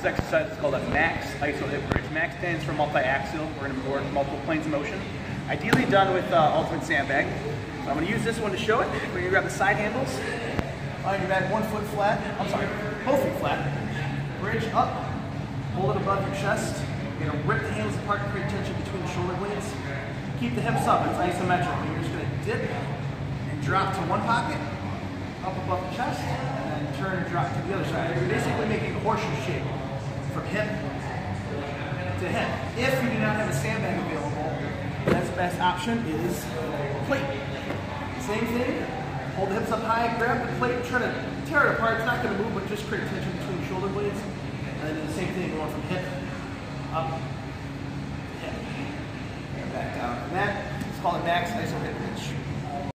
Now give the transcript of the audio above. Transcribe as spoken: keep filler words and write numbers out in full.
exercise is called a max iso hip bridge. Max stands for multi-axial. We're going to work multiple planes of motion. Ideally done with uh, ultimate sandbag. So I'm going to use this one to show it. We're going to grab the side handles. On your back, one foot flat. I'm sorry, both feet flat. Bridge up. Hold it above your chest. You're going to rip the handles apart to create tension between the shoulder blades. Keep the hips up. It's isometric. You're just going to dip and drop to one pocket, up above the chest, and then turn and drop to the other side. You're basically making a horseshoe shape from hip to hip. If you do not have a sandbag available, the next best option is a plate. Same thing. Hold the hips up high, grab the plate, try to tear it apart. It's not going to move, but just create tension between the shoulder blades. And then do the same thing going from hip up, hip, and back down. And that is called a max iso hip bridge.